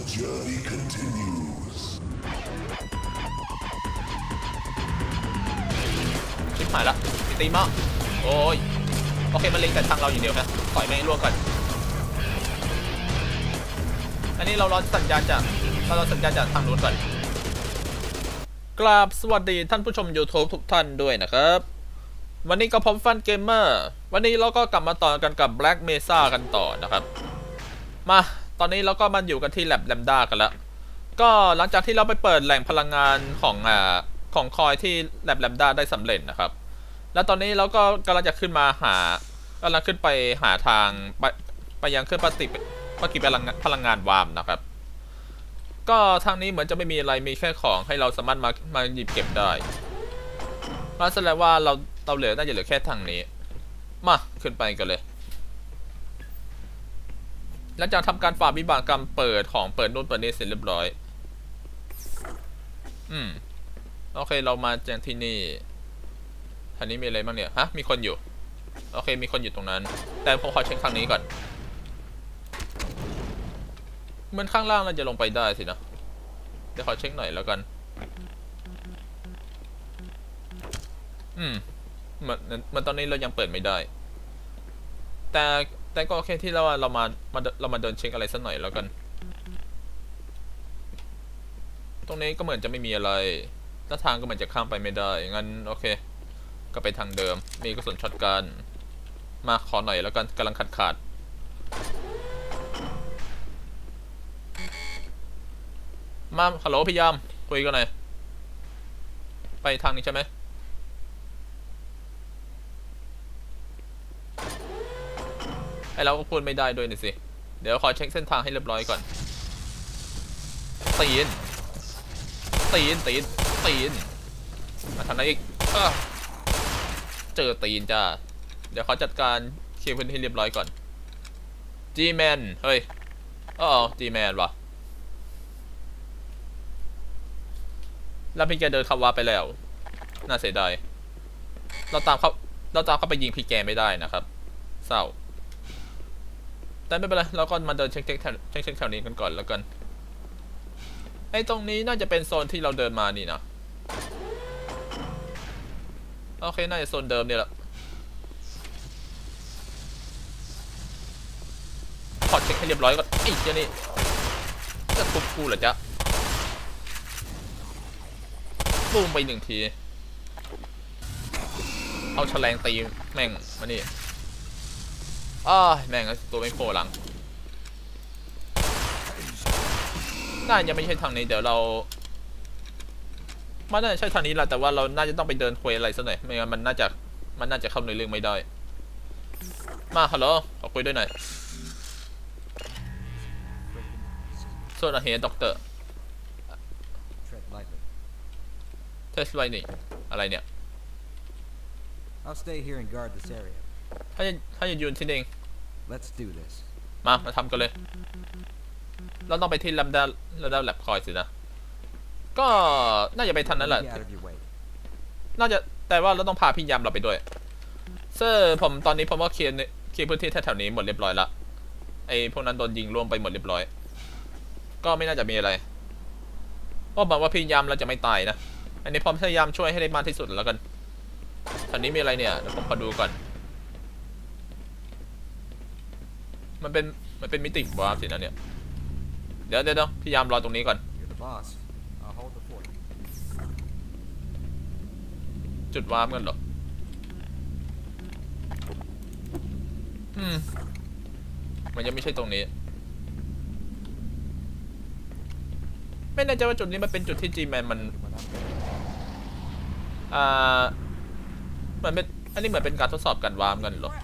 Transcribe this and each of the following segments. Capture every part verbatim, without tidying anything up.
journey continues. ชิบหายละมีตีมากโอ้ยโอเคมันเล็งแต่ทางเราอย่างเดียวนะปล่อยแม่งล่วงก่อนอันนี้เรารอสัญญาณจากเรารอสัญญาณจากทางนู้นก่อนกราบสวัสดีท่านผู้ชม YouTube ทุกท่านด้วยนะครับวันนี้ก็พร้อมฟันเกมเมอร์วันนี้เราก็กลับมาต่อกันกับ Black Mesa กันต่อนะครับมาตอนนี้เราก็มาอยู่กันที่แลบแลมด้ากันแล้วก็หลังจากที่เราไปเปิดแหล่งพลังงานของอ่าของคอยที่แลบแลมด้าได้สำเร็จนะครับแล้วตอนนี้เราก็กำลังจะขึ้นมาหากำลังขึ้นไปหาทางไปไปยังเครื่องปฏิปฏิพลังพลังงานวาร์มนะครับก็ทางนี้เหมือนจะไม่มีอะไรมีแค่ของให้เราสามารถมามาหยิบเก็บได้นั่นแสดงว่าเราเราเหลือน่าจะเหลือแค่ทางนี้มาขึ้นไปกันเลยหลังจากทำการฝ่าวิบากกรรมเปิดของเปิดนู่นเปิดนี่เสร็จเรียบร้อยอืมโอเคเรามาแจ้งที่นี่ทางนี้มีอะไรบ้างเนี่ยฮะมีคนอยู่โอเคมีคนอยู่ตรงนั้นแต่ผมขอเช็คทางนี้ก่อนเหมือนข้างล่างเราจะลงไปได้สินะเดี๋ยวขอเช็คหน่อยแล้วกันอืมเหมือนเหมือนตอนนี้เรายังเปิดไม่ได้แต่แต่ก็โอเคที่เราเรามามาเรามาเดินเช็คอะไรสักหน่อยแล้วกันตรงนี้ก็เหมือนจะไม่มีอะไรถ้าทางก็เหมือนจะข้ามไปไม่ได้งั้นโอเคก็ไปทางเดิมมีกระสุนช็อตกันมาขอหน่อยแล้วกันกำลังขาดขาดมาฮัลโหลพยายามคุยกันหน่อยไปทางนี้ใช่ไหมไอเราก็พูดไม่ได้ด้วยนี่สิเดี๋ยวขอเช็คเส้นทางให้เรียบร้อยก่อนตีนตีนตีนตีนมาทางไหนอีกเจอตีนจ้าเดี๋ยวเขาจัดการเคลียร์พื้นที่เรียบร้อยก่อน G-Man เฮ้ยอ๋อ G-Man วะแล้วพี่แกเดินเข้าวาไปแล้วน่าเสียดายเราตามเขาเราตามเขาไปยิงพี่แกไม่ได้นะครับเศร้าแต่ไม่เป็นไรเราก็มาเดินเช็คเช็คแถวเช็คเช็คแถวนี้กันก่อนแล้วกันไอ้ตรงนี้น่าจะเป็นโซนที่เราเดินมานี่นะโอเคน่าจะโซนเดิมเนี่ยแหละขอเช็คให้เรียบร้อยก่อนไอ้เจ้านี่จะทุบกูเหรอจ๊ะปุ้มไปหนึ่งทีเอาแฉลงตีแม่งมานี่อ้าแม่งตัวไม่โผล่หลังน่าจะไม่ใช่ทางนี้เดี๋ยวเรามันน่าจะใช่ทางนี้แหละแต่ว่าเราน่าจะต้องไปเดินคุยอะไรสักหน่อยไม่งั้นมันน่าจะมันน่าจะเข้าในเรื่องไม่ได้มาฮัลโหลขอคุยด้วยหน่อยโซนอาเฮด็อกเตอร์เทสไลนิ่งอะไรเนี่ยถ้าจะถ้าจะยืนที่เองมามาทำกันเลยเราต้องไปที่ลัมดาลัมดาแลบคอยสินะก็น่าจะไปทันนั้นแหละน่าจะแต่ว่าเราต้องพาพี่ยามเราไปด้วยเซอร์ผมตอนนี้ผมว่าเคลียร์เคลียร์พื้นที่แถวๆนี้หมดเรียบร้อยละไอพวกนั้นโดนยิงร่วมไปหมดเรียบร้อยก็ไม่น่าจะมีอะไรก็บอกว่าพี่ยามเราจะไม่ตายนะอันนี้ผมพยายามช่วยให้ได้มากที่สุดแล้วกันแถวนี้มีอะไรเนี่ยเดี๋ยวผมขอดูก่อนมันเป็นมันเป็นมิติวาร์ปสินะเนี่ยเดี๋ยวเดี๋ยวพยายามรอตรงนี้ก่อนจุดวาร์ปกันเหรออืมมันยังไม่ใช่ตรงนี้ไม่แน่ใจว่าจุดนี้มันเป็นจุดที่ G-Man มันอ่าเหมือนเป็นอันนี้เหมือนเป็นการทดสอบการวาร์ปกันเหรอ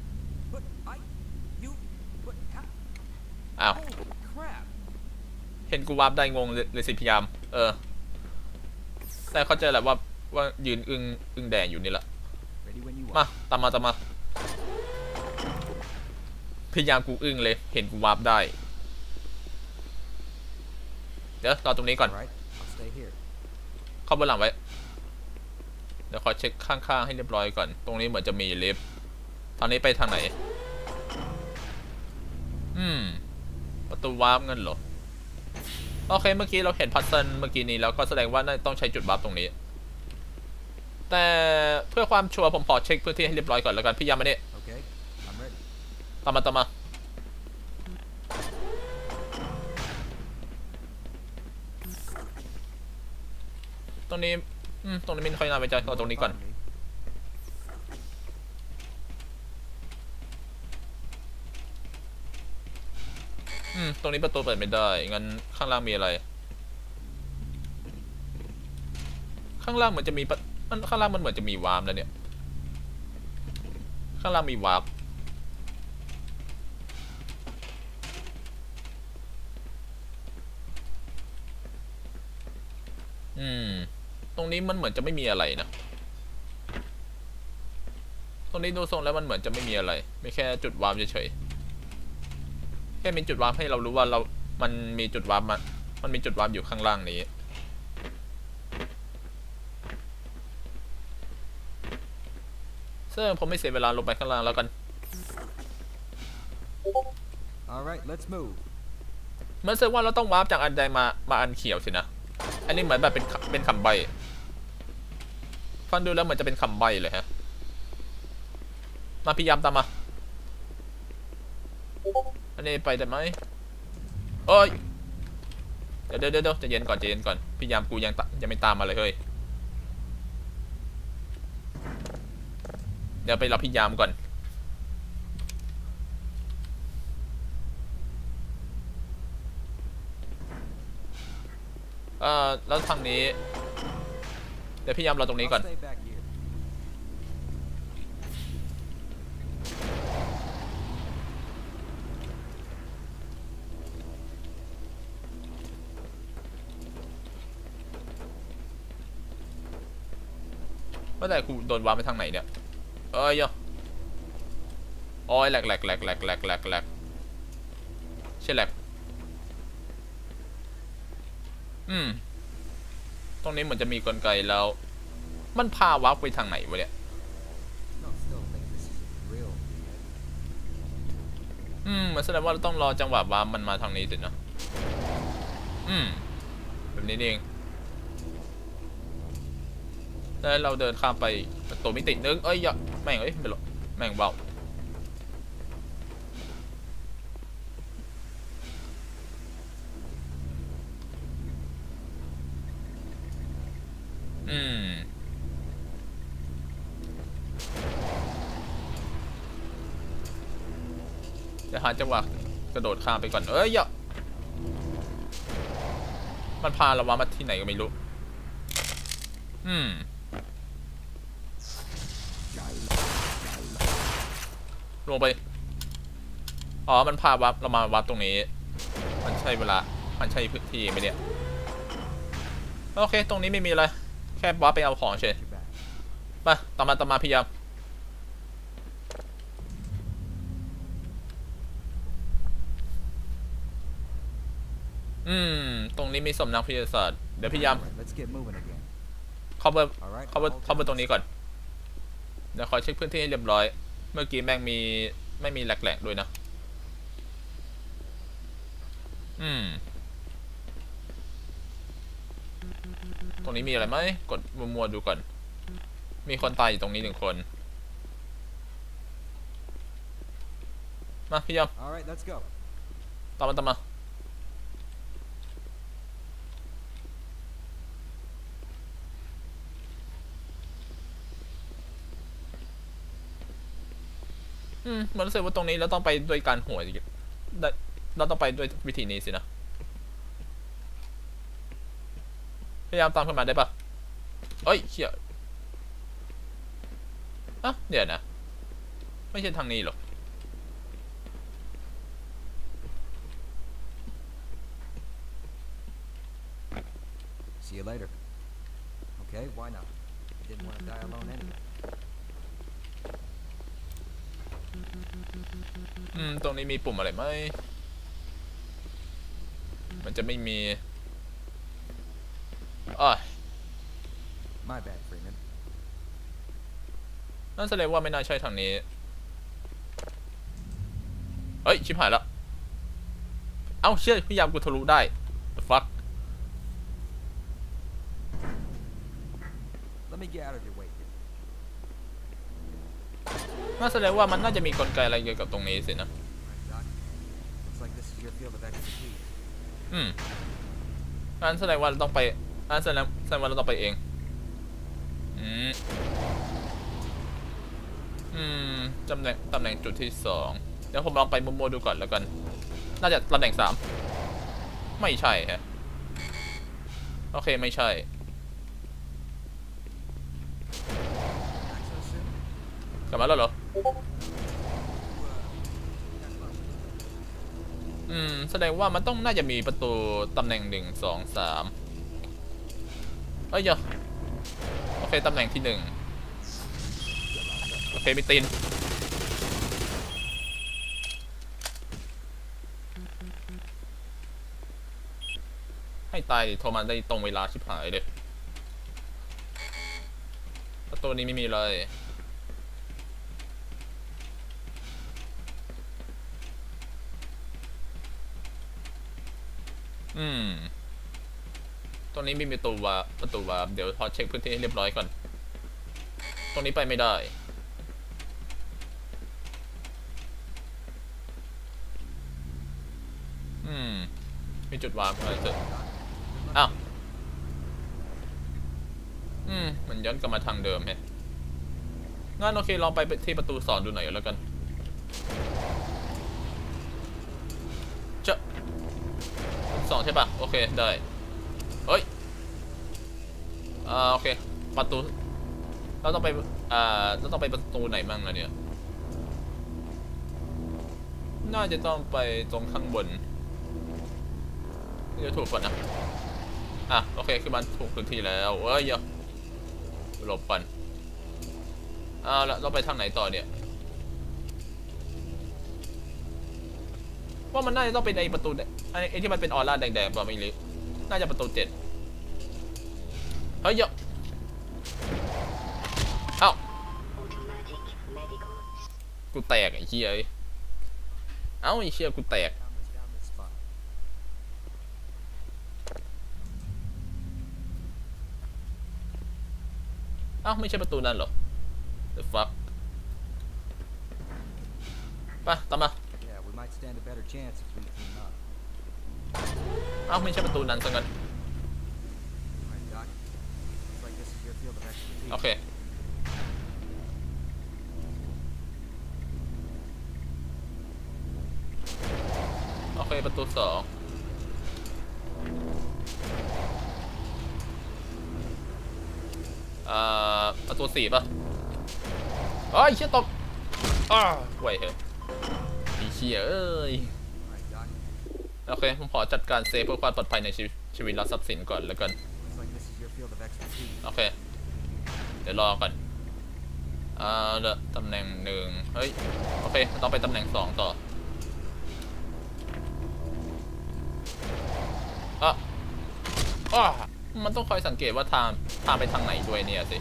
อ้าวเห็นกูวาร์ปได้งงเลยสิพยายามเออแต่เข้าใจแหละว่าว่ายืนอึ้งอึ้งแดงอยู่นี่แหละมาตามมาตามมาพยายามกูอึ้งเลยเห็นกูวาร์ปได้เดี๋ยวรอตรงนี้ก่อนเข้าบนหลังไว้เดี๋ยวขอเช็คข้างๆให้เรียบร้อยก่อนตรงนี้เหมือนจะมีลิฟต์ทางนี้ไปทางไหนอืมประตูวาร์ปเงินเหรอโอเคเมื่อกี้เราเห็นพัซเซิลเมื่อกี้นี้แล้วก็แสดงว่าน่าต้องใช้จุดบัฟตรงนี้แต่เพื่อความชัวร์ผมขอเช็คพื้นที่ให้เรียบร้อยก่อนแล้วกันพี่ยามาเนี่ย Okay, I'm ready. ตามมาตามมาตรงนี้อืมตรงนี้ไม่ค่อยน่าไว้ใจเอาตรงนี้ก่อน Find me. อืมตรงนี้ประตูเปิดไม่ได้งั้นข้างล่างมีอะไรข้างล่างเหมือนจะมีประมันข้างล่างมันเหมือนจะมีวาร์ปแล้วเนี่ยข้างล่างมีวาร์ปอืมตรงนี้มันเหมือนจะไม่มีอะไรนะตรงนี้ดูทรงแล้วมันเหมือนจะไม่มีอะไรไม่แค่จุดวาร์ปเฉยๆแค่มีจุดวาร์ปให้เรารู้ว่าเรามันมีจุดวาร์ปมันมันมีจุดวาร์ปอยู่ข้างล่างนี้ซึ่งผมไม่เสียเวลาลงไปข้างล่างแล้วกัน All right, let's move. เหมือนเซอร์ว่าเราต้องวาร์ปจากอันแดงมามาอันเขียวสินะอันนี้เหมือนแบบเป็นเป็นคำใบฟังดูแล้วเหมือนจะเป็นคำใบเลยฮะมาพยายามตามมาอันนี้ไปได้ไหมเอ้ยเดี๋ยวเดี๋ยวเดี๋ยวจะเย็นก่อนจะเย็นก่อนพยายามกูยังยังไม่ตามมาเลยเฮ้ยเดี๋ยวไปรับพยายามก่อนเอ่อแล้วทางนี้เดี๋ยวพยายามรอตรงนี้ I'll ก่อน stay back here. ว่าแต่กูโดนวาร์ปไปทางไหนเนี่ยเอ้ยย่อโอ้ยแหลกแหลกแหลกแหลกแหลกแหลกแหลกใช่แหลกอืมตรงนี้เหมือนจะมีกลไกแล้วมันพาวาร์ปไปทางไหนวะเนี่ย No, still think this is real. อืมเหมือนแสดงว่าเราต้องรอจังหวะวาร์ปมันมาทางนี้สินะอืมแบบนี้เองแล้วเราเดินข้ามไปประตูมิตินึงเอ้ยอย่าแม่งเอ้ยไม่หรอกแม่งเบาอืมจะหาจังหวะกระโดดข้ามไปก่อนเอ้ยอย่ามันพาเราวาร์ปมาที่ไหนก็ไม่รู้อืมลงไปอ๋อมันพาวับเรามาวับตรงนี้มันใช่เวลามันใช่พื้นที่ไหมเนี่ยโอเคตรงนี้ไม่มีอะไรแค่วับไปเอาของเฉย You're back. ไปตามมาตามมาพยายามอืมตรงนี้มีสมนักวิทยาศาสตร์เดี๋ยวพยายาม All right, let's get moving again. เข้าไป All right. เข้าไป I'll เข้าไป take ตรงนี้ this. ก่อนเดี๋ยวขอเช็คพื้นที่ให้เรียบร้อยเมื่อกี้แม่งมีไม่มีแหลกๆด้วยนะอืมตรงนี้มีอะไรไหมกดมัวๆดูก่อนมีคนตายอยู่ตรงนี้หนึ่งคนมาพี่ยอม All right, let's go. ตามมาตามมาอืมมันรู้สึกว่าตรงนี้เราต้องไปด้วยการหัวได้เราต้องไปด้วยวิธีนี้สินะพยายามตามขึ้นมาได้ปะเอ้ยเชี่ยอ่ะเดี๋ยวนะไม่ใช่ทางนี้หรอก See you later. Okay, why not? I didn't want to die alone anyway. อืมตรงนี้มีปุ่มอะไรไหมมันจะไม่มีอ้อย My bad, Freeman. นั่นแสดงว่าไม่น่าใช่ทางนี้เฮ้ยชิบหายแล้วเอ้าเชื่อพยายามกูทะลุได้ the fuck me get out of your way here. น่าแสดงว่ามันน่าจะมีกลไกอะไรเกี่ยวกับตรงนี้สินะ Alright, Doc. Looks like this is your field of expertise. อืมอันแสดงว่าเราต้องไปอันแสดงแสดงว่าเราต้องไปเอง อืม อืมตำแหน่งตำแหน่งจุดที่สองเดี๋ยวผมลองไปมุมโมดูก่อนแล้วกัน น่าจะตำแหน่งสามไม่ใช่ฮะ โอเคไม่ใช่ Back so soon? กลับมาแล้วเหรอ อืม แสดงว่ามันต้องน่าจะมีประตูตำแหน่งหนึ่งสองสามเอ้ยเดี๋ยวโอเคตำแหน่งที่หนึ่งโอเคมีตีนให้ตายดิโทรมาได้ตรงเวลาชิบหายเลยประตูนี้ไม่มีเลยอืมตรงนี้มีประตูวาร์ปประตูวาร์ปเดี๋ยวพอเช็คพื้นที่ให้เรียบร้อยก่อนตรงนี้ไปไม่ได้อืมมีจุดวาร์ปอะไรเถอะอ้าวอืมมันย้อนกลับมาทางเดิมแฮะงั้นโอเคลองไปที่ประตูสอนดูหน่อยแล้วกันจะสองใช่ปะโอเคได้เฮ้ยอ่าโอเคประตูเราต้องไปอ่าเราต้องไปประตูไหนมั่งอะเนี่ยน่าจะต้องไปตรงข้างบนนี่จะถูกก่อนนะอ่ะโอเคคือมันถูกพื้นที่แล้วเอ้ยเดี๋ยวหลบก่อนอ่าแล้วเราไปทางไหนต่อเนี่ยว่ามันน่าจะต้องเป็นไอประตูไอที่มันเป็นออร่าแดงๆป่ะไม่รู้น่าจะประตูเจ็ดเฮ้ยเดี๋ยวเอ้ากูแตกไอ้เหี้ยเอ้าไอ้เหี้ยกูแตก Down this, down this spot. เอ้าไม่ใช่ประตูนั่นเหรอ The fuck ไปตามมา Yeah, we might stand a better chance if we team up. เอ้าไม่ใช่ประตูนั้นซะงั้น Alright, Doc. Looks like this is your field of expertise. โอเคโอเคประตูสองอ่าประตูสี่ป่ะเอ้ยเชี่ยตกอ้าวไหวเหรอไอ้เชี่ยเอ้ย Alright, Doc. โอเคผมขอจัดการเซฟเพื่อความปลอดภัยในชีวิตชีวิตและทรัพย์สินก่อนแล้วกัน Looks like this is your field of expertise. โอเคเดี๋ยวรอก่อนอ่าเดอะตำแหน่งหนึ่งเฮ้ยโอเคต้องไปตำแหน่งสองต่ออ่ะอ้ามันต้องคอยสังเกตว่าทางทางไปทางไหนด้วยเนี่ยสิ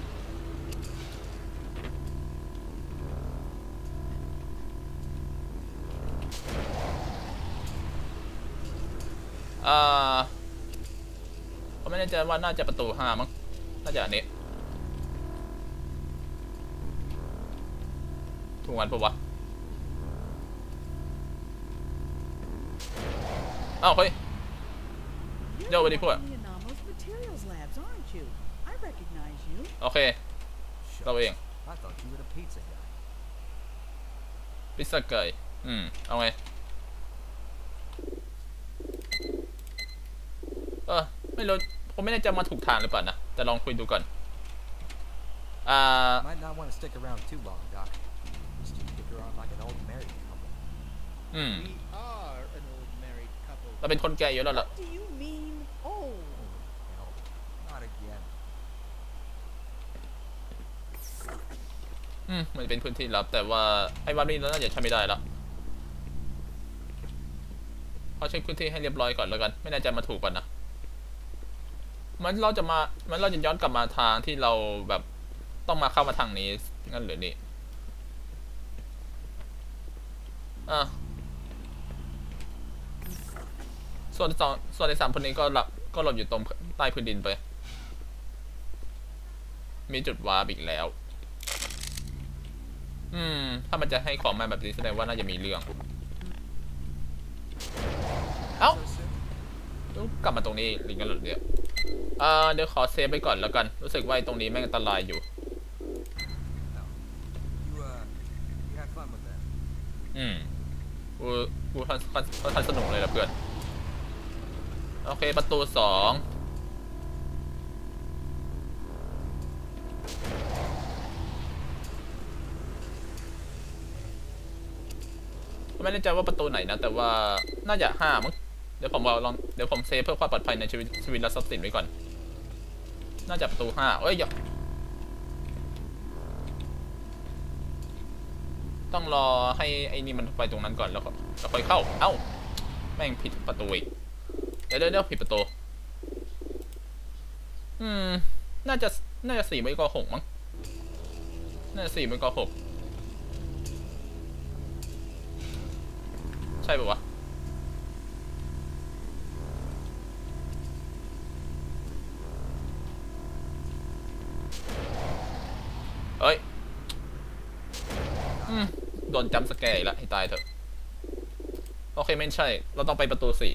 อ่าผมไม่แน่ใจว่าน่าจะประตูห้ามั้งน่าจะอันนี้ถูกวันปะวะอ้าวเฮ้ย You're Yo, what do the you put? one in the Anomalous Materials Labs, aren't you? I recognize you. โอเคเราเอง I thought you were the pizza guy. พิซซ่าไก่อืมเอาไงเออไม่รู้ผมไม่แน่ใจมาถูกทางหรือเปล่านะแต่ลองคุยดูก่อนอ่า Might not want to stick around too long, Doc. Just you stick around like an old married couple. อืม We are an old married couple. เราเป็นคนแก่อยู่แล้วล่ะ What do you mean, old? No, not again. อืมมันเป็นพื้นที่ลับแต่ว่าไอ้วันนี้เราน่าจะใช้ไม่ได้ละเขาเช็คพื้นที่ให้เรียบร้อยก่อนแล้วกันไม่แน่ใจมาถูกป่ะนะมันเราจะมามันเราจะย้อนกลับมาทางที่เราแบบต้องมาเข้ามาทางนี้งั้นหรือนี่อ่ะส่วนสองส่วนในสามคนนี้ก็หลับก็หลบอยู่ตรงใต้พื้นดินไปมีจุดวาร์ปอีกแล้วอืมถ้ามันจะให้ของมาแบบนี้แสดงว่าน่าจะมีเรื่องเอ้าต้องกลับมาตรงนี้ลิงกันหลุดเดียวอ่าเดี๋ยวขอเซฟไปก่อนแล้วกันรู้สึกว่าตรงนี้แม่งอันตรายอยู่ You, uh, you had fun with that. อืมกูกูทันทันสนุกเลยละเพื่อนโอเคประตูสองไม่แน่ใจว่าประตูไหนนะแต่ว่าน่าจะห้ามั้งเดี๋ยวผมลองเดี๋ยวผมเซฟเพื่อความปลอดภัยในชีวิตชีวิตและทรัพย์สินไว้ก่อนน่าจะประตูห้าเอ้ยอย่าต้องรอให้ไอ้นี่มันไปตรงนั้นก่อนแล้วก็ค่อยเข้าเอ้าแม่งผิดประตูอีกเดี๋ยวเดี๋ยวผิดประตูอืมน่าจะน่าจะสี่ไม่ก็หกมั้งน่าจะสี่ไม่ก็หกใช่ป่าวะเอ้ยอืมโดนจัมป์สแกร์อีกแล้วให้ตายเถอะโอเคไม่ใช่เราต้องไปประตูสี่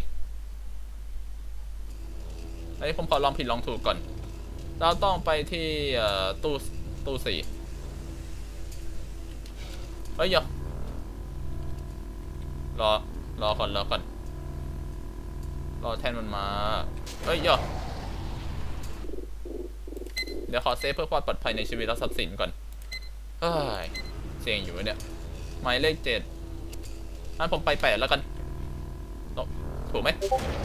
ไอ้ผมขอลองผิดลองถูกก่อนเราต้องไปที่ตู้ตู้สี่เฮ้ยเดี๋ยวรอรอก่อนรอก่อนรอแทนมันมาเฮ้ยเดี๋ยวเดี๋ยวขอเซฟเพื่อความปลอดภัยในชีวิตและทรัพย์สินก่อนเฮ้ยเสี่ยงอยู่เนี่ยหมายเลขเจ็ดงั้นผมไปแปดแล้วกันถูกไหม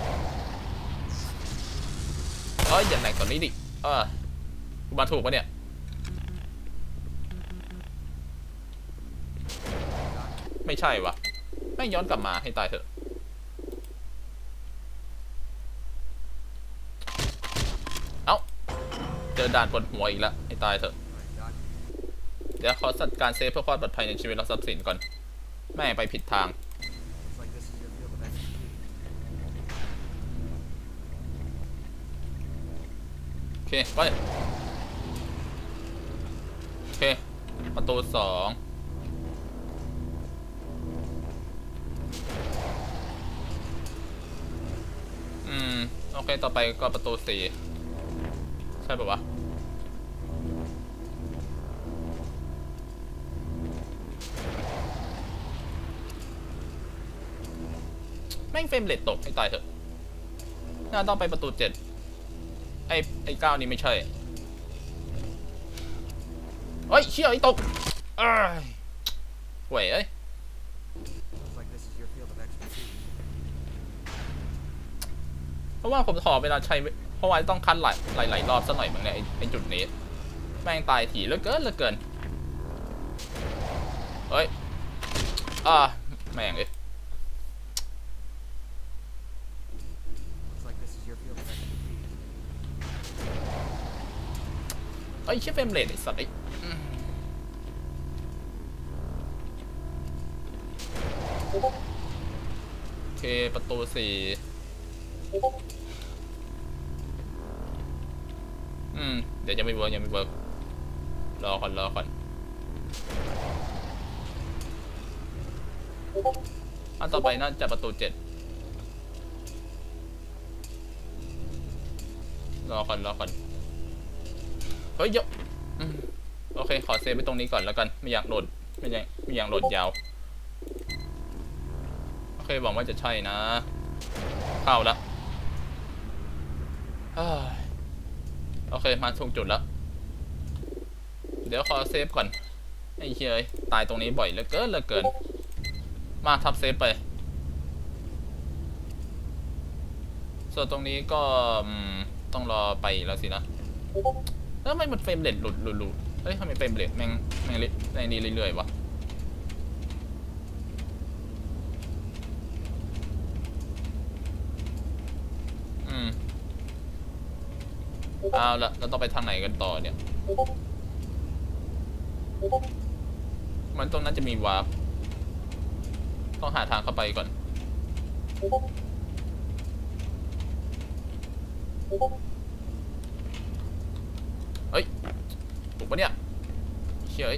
เอ้ยอย่าแหลกตอนนี้ดิเออกูมาถูกปะเนี่ยไม่ใช่วะไม่ย้อนกลับมาให้ตายเถอะเอ้าเจอด่านปวดหัวอีกแล้วให้ตายเถอะเดี๋ยวขอจัดการเซฟเพื่อความปลอดภัยในชีวิตและทรัพย์สินก่อนแม่ไปผิดทางโอเคไปโอเคประตูสองอืมโอเคต่อไปก็ประตูสี่ใช่ป่าวะแม่งเฟรมเรทตกให้ตายเถอะน่าต้องไปประตูเจ็ดไอ้ไอ้เก้านี่ไม่ใช่เฮ้ยเชี่ยไอ้ตกเอ้ยห่วยเอ้ยเพราะว่าผมถอเวลาใช้เพราะว่าต้องคัดหลายหลายหลายรอบสักหน่อยมั้งเนี่ยไอ้จุดนี้แม่งตายถี่เหลือเกินเหลือเกินเฮ้ยอ่าแม่งเลยไอ้เชี่ยเฟรมเรทไอ้สัตว์ไอ้โอเคประตูสี่อืมเดี๋ยวยังไม่เวิร์กยังไม่เวิร์กรอก่อนรอก่อนอันต่อไปน่าจะประตูเจ็ดรอก่อนรอก่อนเฮ้ยเยอะโอเคขอเซฟไปตรงนี้ก่อนแล้วกันไม่อยากโหลดไม่อยากไม่อยากโหลดยาวโอเคหวังว่าจะใช่นะเข้าแล้วโอเคมาถูกจุดแล้วเดี๋ยวขอเซฟก่อนไอ้เหี้ยตายตรงนี้บ่อยเหลือเกินเหลือเกินมาทับเซฟไปส่วนตรงนี้ก็ต้องรอไปแล้วสินะแล้วทำไมมันเฟรมเรทหลุดหลุดหลุดเฮ้ยทำไมเฟรมเรทแม่งแม่งในนี้เรื่อยๆวะอืมเอาละเราต้องไปทางไหนกันต่อเนี่ยมันตรงนั้นจะมีวาร์ปต้องหาทางเข้าไปก่อนเฮ้ยถูกปะเนี่ยเฉย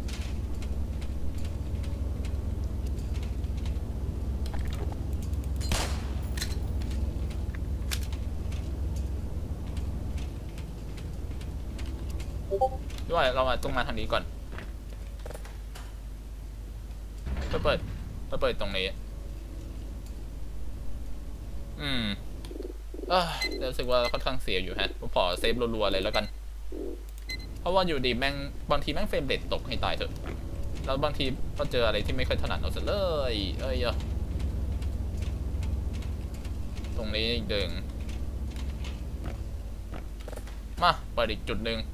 ด้วยเรามาต้องมาทางนี้ก่อนไปเปิดไปเปิดตรงนี้อืมเออรู้สึกว่าค่อนข้างเสียอยู่ฮะผมขอเซฟรัวๆเลยแล้วกันเพราะว่าอยู่ดีแม่งบางทีแม่งเฟรมเรทตกให้ตายเถอะแล้วบางทีก็เจออะไรที่ไม่ค่อยถนัดเอาซะเลยเอ้ยตรงนี้อีกดึงมาเปิดอีกจุดหนึ่ง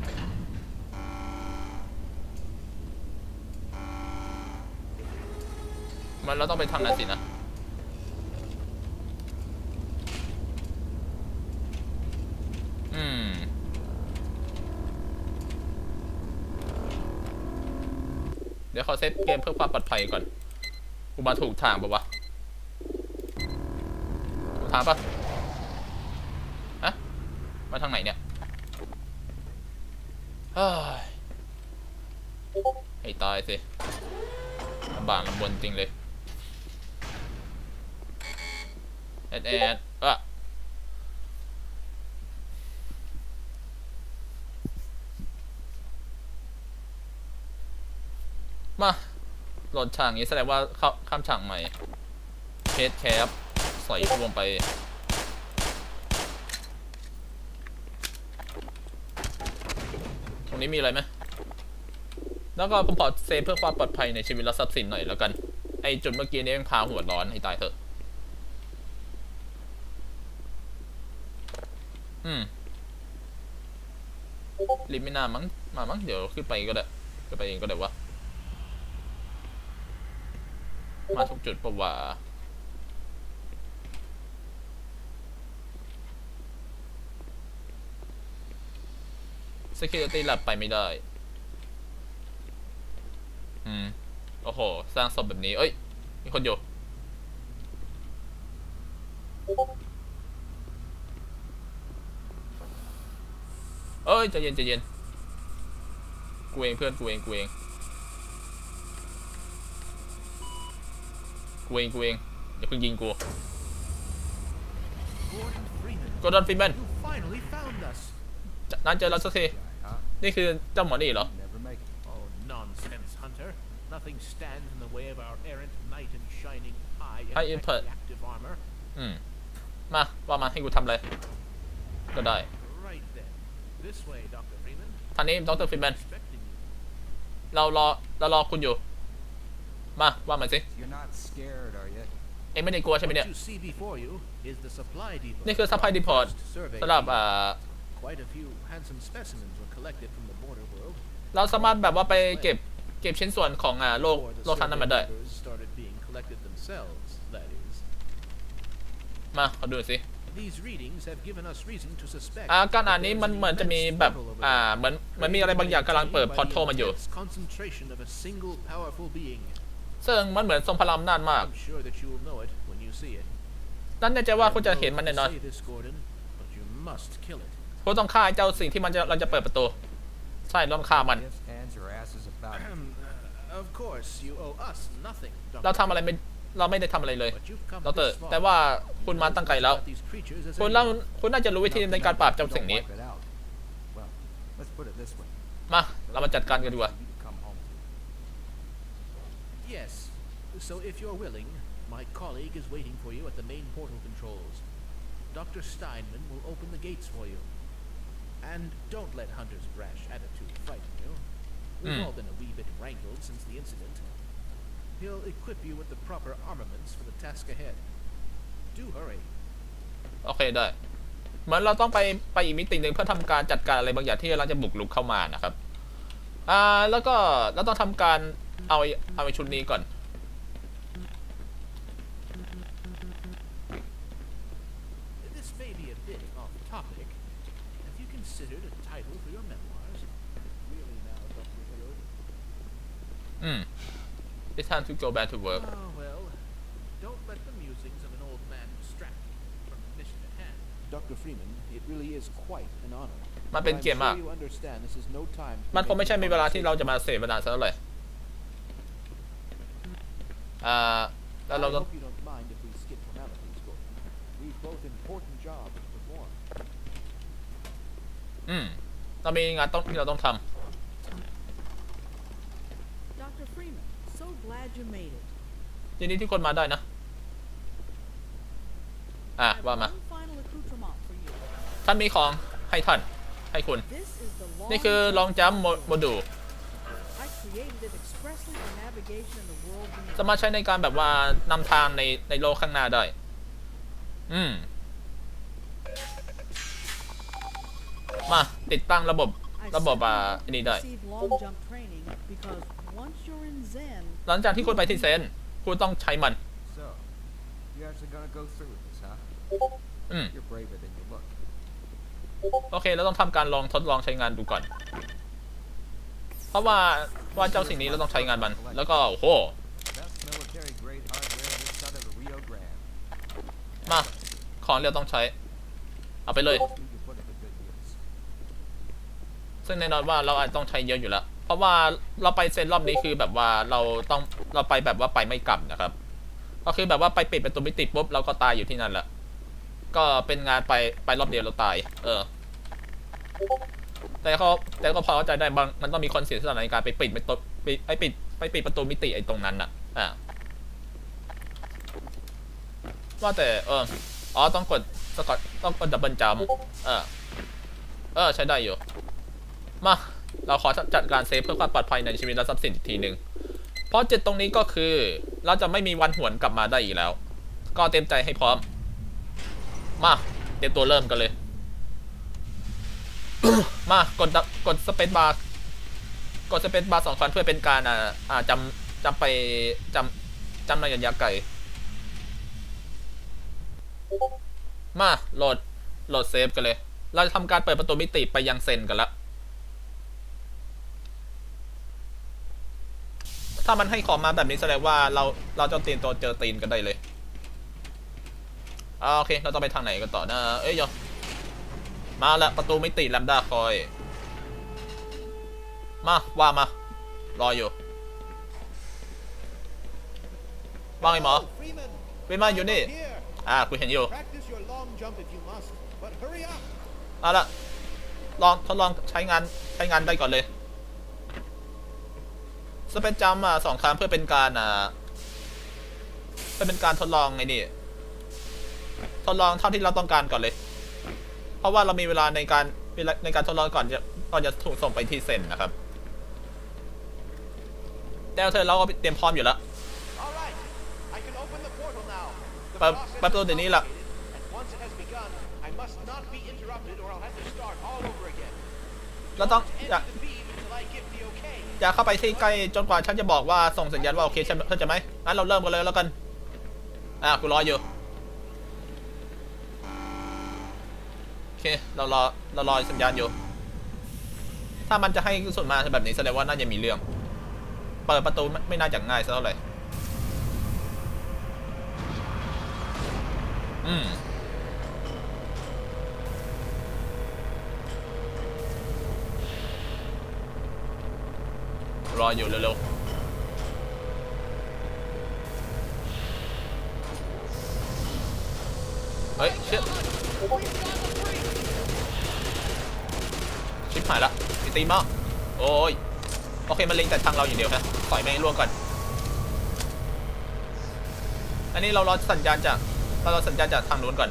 มันเราต้องไปทางนั้นสินะอืมเดี๋ยวขอเซฟเกมเพื่อความปลอดภัยก่อนกูมาถูกทางปะวะถูกทางปะฮะมาทางไหนเนี่ยเฮ้ยให้ตายสิลำบากลำบนจริงเลยแอดแอดอะมาโหลดฉากนี้แสดงว่าเข้าข้ามฉากใหม่เพจแคปใส่รวมไปตรงนี้มีอะไรไหมแล้วก็ผมขอเซฟเพื่อความปลอดภัยในชีวิตและทรัพย์สินหน่อยแล้วกันไอจุดเมื่อกี้นี้ยังพาหัวร้อนให้ตายเถอะอืมลิมิน่ามั้งมามั้งเดี๋ยวขึ้นไปก็ได้ขึ้นไปเองก็ได้วะมาทุกจุดปะวะ Security Lab ไปไม่ได้อืมโอ้โหสร้างศพแบบนี้เอ้ยมีคนอยู่เอ้ยใจเย็นใจเย็นกูเองเพื่อนกูเองกูเองกูเองกูเองอย่าเพิ่งยิงกูกอร์ดอน ฟรีแมนนั่นเจอแล้วสักทีนี่คือเจ้าหมอนี่เหรอ Never make it. Oh, nonsense, Hunter. Nothing stands in the way of our errant knight in shining high and High input. active armor. อืมมาว่ามาให้กูทำอะไรก็ได้ Right then. This way, Doctor Freeman. ท่านนี้ดร. ฟรีแมน Expecting you. เรารอเรารอคุณอยู่มาว่ามาสิ You're not scared, are you? เอ็งไม่ได้กลัวใช่ไหม What เนี่ย you see before you is the supply depot. นี่คือซัพพลายดีพอร์ต Survey สำหรับอ่า Quite a few handsome specimens were collected from the border world. เราสามารถแบบว่าไปเก็บเก็บชิ้นส่วนของอ่าโลก Before the โลกทันนั้นมาได้ survey members started being collected themselves, that is. มาขอดูสิ These readings have given us reason to suspect อ่าการอ่านนี้มัน that เหมือนจะมี there's an แบบ immense portal over อ่า there. เหมือนเหมือนมีอะไรบางอย่างกำลังเปิดพอร์ทัลมาอยู่ By the intense concentration of a single powerful being. ซึ่งมันเหมือนทรงพลังอำนาจมาก I'm sure that you will know it when you see it. นั่นแน่ใจว่าคุณจะเห็นมันแน่นอน Say this, Gordon, but you must kill it. คุณต้องฆ่าไอ้เจ้าสิ่งที่มันจะเราจะเปิดประตูใช่ต้องฆ่ามัน Ifs, ands, or asses about it. Uh, of course, you owe us nothing, เรา Doctor. ทำอะไรไม่เราไม่ได้ทำอะไรเลย But you've come ดร this far. แต่ว่าคุณมาตั้งไกลแล้ว About these creatures as คุณ anyone. เล่าคุณน่าจะรู้วิธีในการปราบเจ้า Don't สิ่งนี้ wipe it out. Well, let's put it this way. มาเรามาจัดการกันดีกว่า You come home to. Yes. So if you're willing, my colleague is waiting for you at the main portal controls. Doctor Steinman will open the gates for you. And don't let Hunter's brash attitude frighten you. We've Hmm. all been a wee bit wrangled since the incident. He'll equip you with the proper armaments for the task ahead. Do hurry. โอเคได้เหมือนเราต้องไปไปอีกมิติหนึ่งเพื่อทำการจัดการอะไรบางอย่างที่เราจะบุกรุกเข้ามานะครับอ่าแล้วก็เราต้องทำการเอาไอ้เอาไอ้ชุดนี้ก่อน This may be a bit off topic. Have you considered a title for your memoirs? Really now, Doctor Hilliard? อืม It's time to go back to work Oh, well, don't let the musings of an old man distract you from the mission at hand. Doctor Doctor Freeman, it really is quite an honor. มันเป็น I'm เกียรติมาก sure you understand this is no time to มันคง make ไม่ใช่มีเวลาที่เราจะมา conversation. เสวนาซะเลยอ่าแล้ว I เราก็ hope you don't mind if we skip formalities, Gordon. We've both important jobs to perform. อืมเรามีงานต้องที่เราต้องท Doctor Freeman, so glad you made it. ำยินดีที่คนมาได้นะอ่ะ I have ว่ามา one final accoutrement for you. ท่านมีของให้ท่านให้คุณ This is the long นี่คือลองจัมป์โมดูล I created it expressly for navigation in the world beyond. สามารถใช้ในการแบบว่านำทางในในโลกข้างหน้าได้ อืม มาติดตั้งระบบ I ระบบ simply อ่า want อั you นนี้ to ได้ receive long jump training because once you're in Zen, หลังจากที่คุณไปที่เซนคุณต้องใช้มัน So, you actually gonna go through with this, huh? อืม You're braver than you look. โอเคเราต้องทำการลองทดลองใช้งานดูก่อน เพราะว่าว่าเจ้าสิ่งนี้เราต้องใช้งานมัน แล้วก็โอ้โห Best military grade hardware this side of the Rio Grande. มาของเราต้องใช้ เอาไปเลย You can put it to good use. ซึ่งแน่นอนว่าเราอาจต้องใช้เยอะอยู่แล้ว เพราะว่าเราไปเซนรอบนี้คือแบบว่าเราต้องเราไปแบบว่าไปไม่กลับนะครับ ก็คือแบบว่าไปปิดประตูมิติปุ๊บเราก็ตายอยู่ที่นั่นแหละ ก็เป็นงานไปไปรอบเดียวเราตาย เออ แต่เขาแต่ก็พอเข้าใจได้บางมันต้องมีคนเสียสละในการไปปิดไปตบไปปิดไปปิดประตูมิติไอ้ตรงนั้นน่ะ อ่าว่าแต่เอออ๋อต้องกดสกอตต้องกดดับเบิลจัมป์เออเออใช้ได้อยู่มาเราขอจัดการเซฟเพื่อความปลอดภัยในชีวิตและทรัพย์สินอีกทีหนึ่งเพราะจุดตรงนี้ก็คือเราจะไม่มีวันหวนกลับมาได้อีกแล้ว ก็เต็มใจให้พร้อมมาเตรียมตัวเริ่มกันเลย มากดกดสเปซบาร์กดสเปซบาร์สองครั้งเพื่อเป็นการอ่าอ่าจำจำไปจำจำในระยะไกลมาโหลดโหลดเซฟกันเลยเราจะทำการเปิดประตูมิติไปยังเซนกันละถ้ามันให้ของมาแบบนี้แสดงว่าเราเราจะเตรียมตัวเจอตีนกันได้เลยอ่าโอเคเราต้องไปทางไหนกันต่อนะเอ้ยโยมาละประตูมิติแลมด้าคอยมาว่ามา รออยู่ว่าไงหมอ Freeman, เป็นมาอยู่นี่ here. อ่าคุณเห็นอยู่ Practice your long jump if you must, but hurry up. เอาละลองทดลองใช้งานใช้งานได้ก่อนเลยสเปซจัมป์อ่ะสองครั้งเพื่อเป็นการอ่าเพื่อเป็นการทดลองไงนี่ทดลองเท่าที่เราต้องการก่อนเลยเพราะว่าเรามีเวลาในการในการทดลองก่อนจะก่อนจะถูกส่งไปที่เซนนะครับแต่เธอเราก็เตรียมพร้อมอยู่แล้ว All right, I can open the portal now. The เปิด process เปิดประตู is เดี๋ยวนี้ละ complicated, and once it has begun, I must not be interrupted or I'll have to start all over again. เราต้อง Don't อย่า enter the beam until I give the okay. อย่าเข้าไปที่ใกล้จนกว่าฉันจะบอกว่าส่งสัญญาณว่าโอเคใช่เข้าใจไหมงั้นเราเริ่มกันเลยแล้วกันอ่ะกูรออยู่โอเคเรารอเรารอสัญญาณอยู่ถ้ามันจะให้สุดมาแบบนี้แสดงว่าน่าจะมีเรื่องเปิดประตูไม่น่าจะง่ายซะเท่าไหร่อืมรออยู่เร็วๆเฮ้ยเชี่ยชิบหายละมีตีมากโอ้ยโอเคมันเล็งแต่ทางเราอย่างเดียวนะปล่อยแม่งล่วงก่อนอันนี้เรารอสัญญาณจากเรารอสัญญาณจากทางนู้นก่อน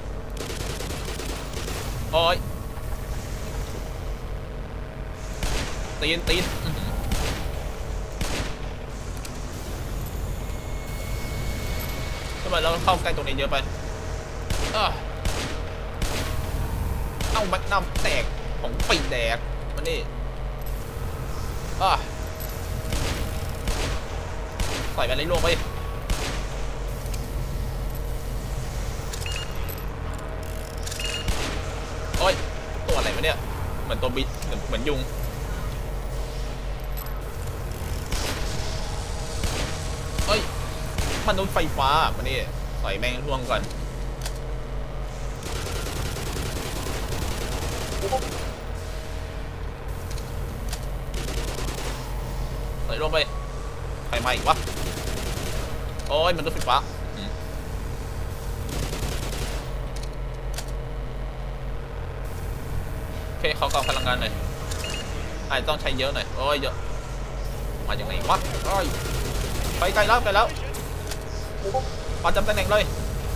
โอ้ยตีนตีนทำไมเราเข้าใกล้ตรงนี้เยอะไปเอ้าแม็กนัมแตกของปีแดกมันนี่อ่ะใส่ไปเลยล่วงไปโอ้ยตัวอะไรวะเนี่ยเหมือนตัวบิดเหมือนเหมือนยุงเอ้ยมนุษย์ไฟฟ้ามันนี่ใส่แมงล่วงก่อนมาอีกวะโอ้ยมันรถไฟฟ้าโอเคขอกองพลังงานหน่อยอาจจะต้องใช้เยอะหน่อยโอ้ยเยอะมาอย่างไรวะโอ้ยไปไกลแล้วไกลแล้วมาจำตำแหน่งเลย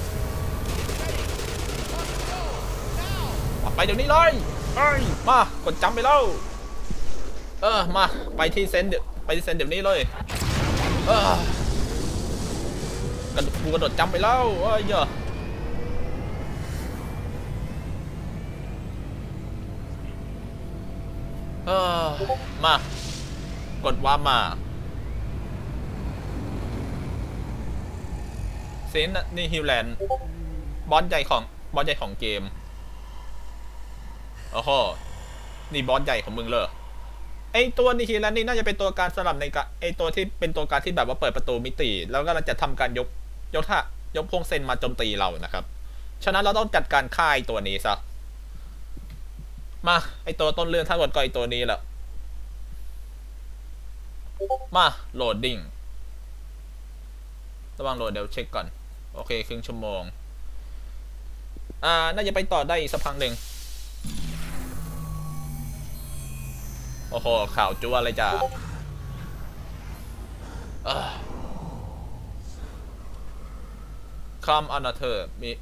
ไปเดี๋ยวนี้เลยมากดจำไปแล้วเออมาไปที่เซนเดี๋ยวไปที่เซนเดี๋ยวนี้เลยเออกระโดดกูกระโดดจำไปแล้วเอ้ยเยอะเออมากดว่ามาเซนนี่ฮิวแลนด์บอสใหญ่ของบอสใหญ่ของเกมโอ้โหนี่บอสใหญ่ของมึงเลยไอตัวนิฮิแลนด์นี่น่าจะเป็นตัวการสลับในกะไอตัวที่เป็นตัวการที่แบบว่าเปิดประตูมิติแล้วก็จะทำการยกยกท่ายกพวงเซนมาโจมตีเรานะครับฉะนั้นเราต้องจัดการฆ่าไอตัวนี้ซะมาไอตัวต้นเรื่องทั้งหมดก็ไอตัวนี้แหละมาโหลดดิ้งระวังโหลดเดี๋ยวเช็คก่อนโอเคครึ่งชั่วโมงอ่าน่าจะไปต่อได้อีกสักพักหนึ่งโอ้โหข่าวจั่วเลยจ้ะคอมอนาเธอร์มี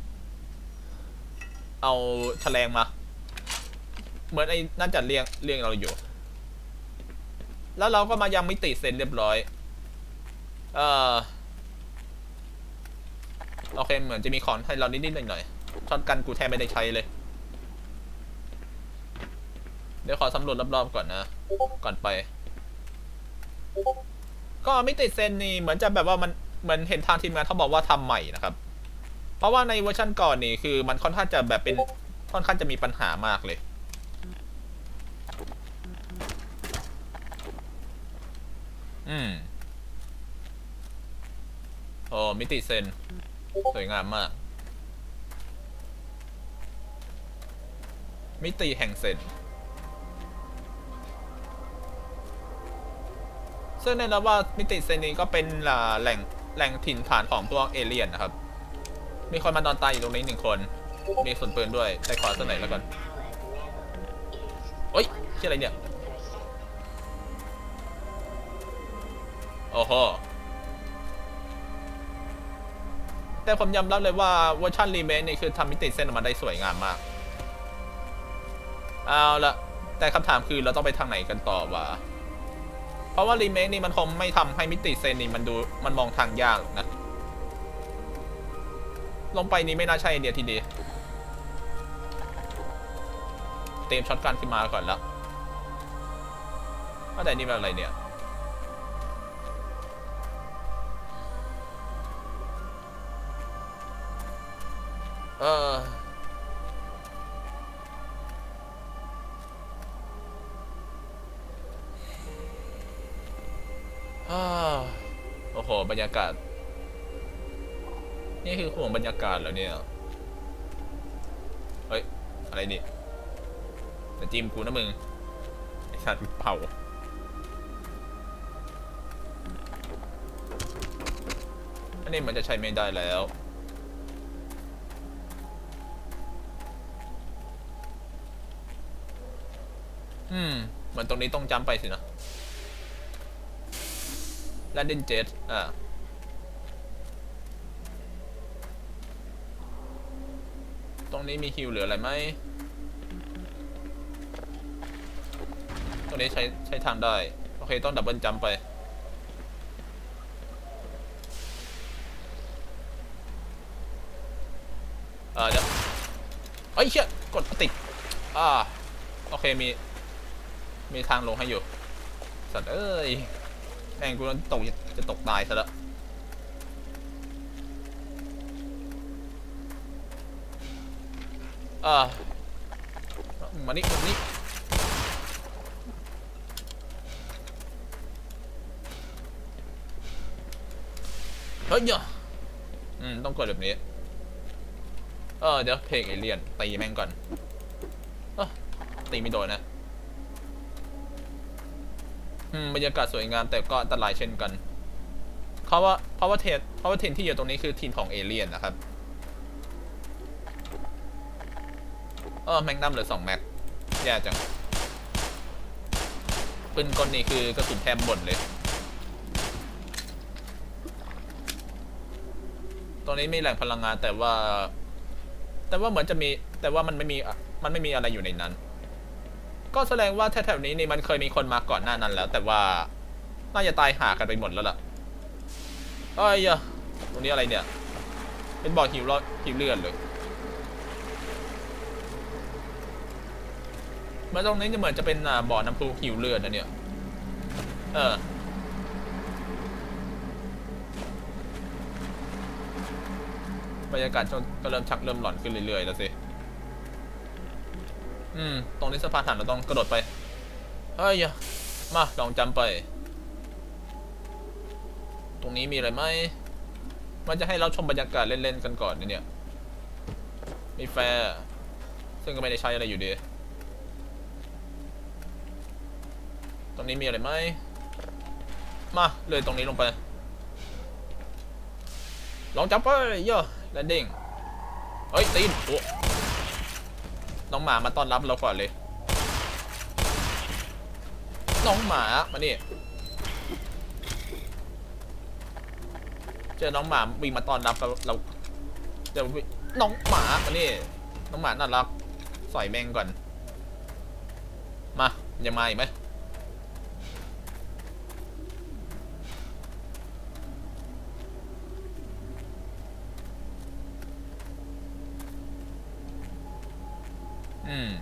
เอาแฉลงมาเหมือนไอ้น่าจะเรียงเรียงเราอยู่แล้วเราก็มายังมิติเซนเรียบร้อยเออโอเคเหมือนจะมีของให้เรานิดๆหน่อยๆช็อตกันกูแทบไม่ได้ใช้เลยเดี๋ยวขอสำรวจรอบๆก่อนนะก่อนไปก็มิติเซนนี่เหมือนจะแบบว่ามันเหมือนเห็นทางทีมงานเขาบอกว่าทำใหม่นะครับเพราะว่าในเวอร์ชันก่อนนี่คือมันค่อนข้างจะแบบเป็นค่อนข้างจะมีปัญหามากเลยอืมโอ้มิติเซนสวยงามมากมิติแห่งเซนซึ่งแน่นอนว่ามิติเซนนี้ก็เป็นแหล่งแหล่งถิ่นฐานของพวกเอเลี่ยนนะครับมีคนมานอนตายอยู่ตรงนี้หนึ่งคนมีส่วนปืนด้วยแต่ขอสักหน่อยแล้วกันโอ๊ยชื่ออะไรเนี่ยโอ้โหแต่ผมยอมรับเลยว่าเวอร์ชันรีเมคนี่คือทำมิติเซนออกมาได้สวยงามมากเอาละแต่คำถามคือเราต้องไปทางไหนกันต่อวะเพราะว่ารีเมคนี่มันคงไม่ทำให้มิติเซนนี่มันดูมันมองทางยากนะลงไปนี้ไม่น่าใช่ไอเดียที่ดีเตรียมช็อตกันขึ้นมาก่อนละว่าแต่นี่เป็นอะไรเนี่ยเออโอ้โหบรรยากาศนี่คือห่วงบรรยากาศเหรอเนี่ยเฮ้ยอะไรนี่แต่จิ้มกูนะมึงไอ้สัตว์เผาอันนี้มันจะใช้ไม่ได้แล้วอืมเหมือนตรงนี้ต้องจำไปสินะแลนดินเจ็ตอ่าตรงนี้มีฮิวเหลืออะไรไหมตรงนี้ใช้ใช้ทางได้โอเคต้องดับเบิลจัมไปอ่าเดี๋ยวเอ้ยเชี่ยกดติดอ่าโอเคมีมีทางลงให้อยู่สัตว์เอ้ยแม่งกูตกจะตกตายซะแล้วอ่ามานี่มานี่เฮ้ยอืมต้องกดแบบนี้เออเดี๋ยวเพลงเอเลี่ยนตีแม่งก่อนเออตีไม่โดนนะอืมบรรยากาศสวยงามแต่ก็อันตรายเช่นกันเพราะว่าเพราะว่าเทนเพราะว่าเทนที่อยู่ตรงนี้คือทีมของเอเลี่ยนนะครับเออแมกนัมเหลือสองแม็กแย่จังปืนกลนี่คือกระสุนแทบหมดเลยตรงนี้มีแหล่งพลังงานแต่ว่าแต่ว่าเหมือนจะมีแต่ว่ามันไม่มีมันไม่มีอะไรอยู่ในนั้นก็แสดงว่าแถวๆนี้นี่มันเคยมีคนมาก่อนหน้านั้นแล้วแต่ว่าน่าจะตายหากันไปหมดแล้วล่ะเอ้ยอะตรงนี้อะไรเนี่ยเป็นบ่อหิวรอหิวเลือดเลยเมื่อตรงนี้จะเหมือนจะเป็นบ่อน้ำพุหิวเลือดนะเนี่ยเออบรรยากาศก็เริ่มชักเริ่มหลอนขึ้นเรื่อยๆแล้วสิอืมตรงนี้สะพานหันเราต้องกระโดดไปเฮ้ยมาลองจำไปตรงนี้มีอะไรไหมมันจะให้เราชมบรรยากาศเล่นๆกันก่อนเนี่ยมีแฟร์ซึ่งก็ไม่ได้ใช้อะไรอยู่ดีตรงนี้มีอะไรไหมมาเลยตรงนี้ลงไปลองจับไปเยอะแลนดิ้งเฮ้ยตีนโอ้น้องหมามาต้อนรับเราก่อนเลยน้องหมามานี่เจอน้องหมาวิ่งมาต้อนรับเราเราเดี๋ยวน้องหมามานี่น้องหมาน่ารักใส่แมงก่อนมายังมาอีกไหมอืม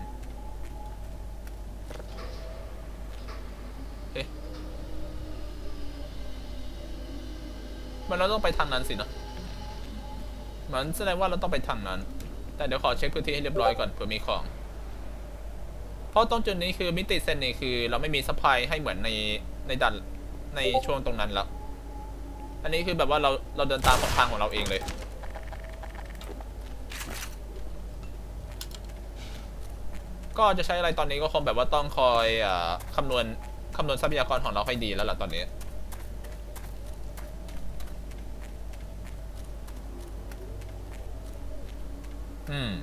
เอ๊ะมันเราต้องไปทางนั้นสินะเหมือนแสดงว่าเราต้องไปทางนั้นแต่เดี๋ยวขอเช็คพื้นที่ให้เรียบร้อยก่อนเผื่อมีของเพราะตรงจุดนี้คือมิติเซนนี่คือเราไม่มีซัพพลายให้เหมือนในในดันในช่วงตรงนั้นแล้วอันนี้คือแบบว่าเราเราเดินตามทางของเราเองเลยก็จะใช้อะไรตอนนี้ก็คงแบบว่าต้องคอยอ่าคำนวณคำนวณทรัพยากรของเราให้ดีแล้วล่ะตอนนี้อืม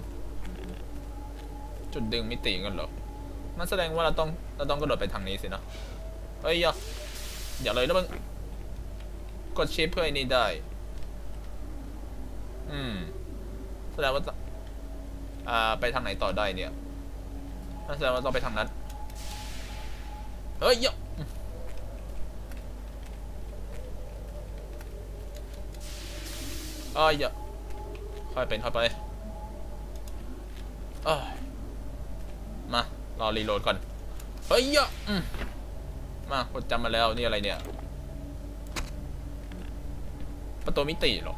จุดดึงมิติกันเหรอนั่นแสดงว่าเราต้องเราต้องกระโดดไปทางนี้สินะเฮ้ยอย่าอย่าเลยนะมึงกดชิปเพื่อไอ้นี่ได้อืมแสดงว่าอ่าไปทางไหนต่อได้เนี่ยนั่นแสดงว่าต้องไปทางนั้นเฮ้ยอย่าเอ้ยอย่าค่อยเป็นค่อยไปเอ้ยมารอรีโหลดก่อนเฮ้ยอย่าอืมมากดจำมาแล้วนี่อะไรเนี่ยประตูมิติเหรอ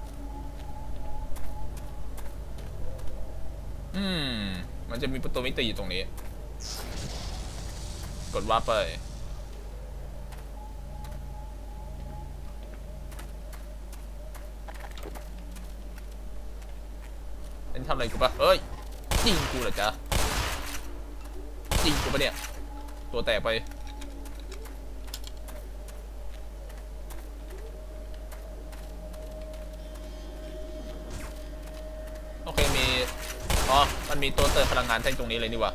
อืมมันจะมีประตูมิติอยู่ตรงนี้กดว่าไปเอ็นทำอะไรกูปะเอ้ยยิงกูเหรอจ๊ะยิงกูปะเนี่ยตัวแตกไปโอเคมีอ๋อมันมีตัวเติมพลังงานแท่งตรงนี้เลยนี่วะ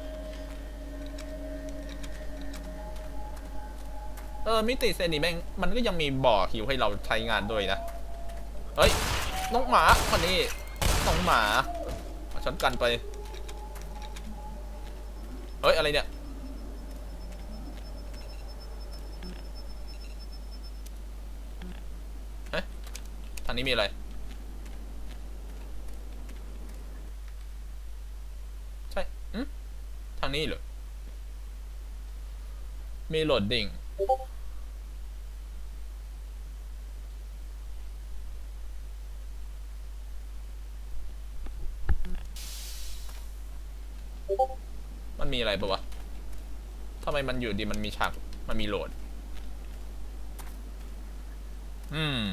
เออมิติเซนนี่แม่งมันก็ยังมีบ่อหิวให้เราใช้งานด้วยนะเฮ้ยน้องหมาคนนี้น้องหมาช็อตกันไปเฮ้ยอะไรเนี่ยเฮ้ยทางนี้มีอะไรใช่อืมทางนี้เหรอมีโหลดดิ้งมันมีอะไรปะวะทำไมมันอยู่ดีมันมีฉากมันมีโหลดอืม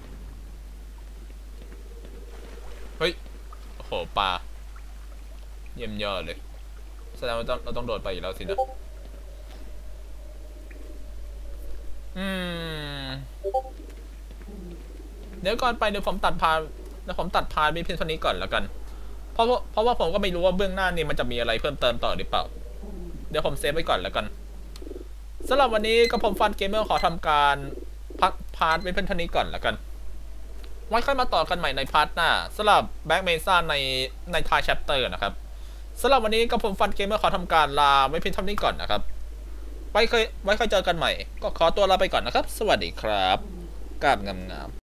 เฮ้ยโอ้โหปลาเยี่ยมยอดเลยแสดงว่าเราต้องโดดไปอยู่แล้วสินะอืมเดี๋ยวก่อนไปเดี๋ยวผมตัดพาร์ทเดี๋ยวผมตัดพาร์ทมีเพียงเท่านี้ก่อนแล้วกันเพราะเพราะว่าผมก็ไม่รู้ว่าเบื้องหน้านี่มันจะมีอะไรเพิ่มเติมต่อหรือเปล่าเดี๋ยวผมเซฟไว้ก่อนแล้วกันสำหรับวันนี้ก็ผมฟันเกมเมอร์ขอทำการพักพาร์ทไว้เพียงเท่านี้ก่อนแล้วกันไว้ค่อยมาต่อกันใหม่ในพาร์ทหน้าสำหรับแบ็กเมซ่าในในทายแชปเตอร์นะครับสำหรับวันนี้ก็ผมฟันเกมเมอร์ขอทำการลาไว้เพียงเท่านี้ก่อนนะครับไว้ค่อยไว้ค่อยเจอกันใหม่ก็ขอตัวลาไปก่อนนะครับสวัสดีครับกราบงามๆ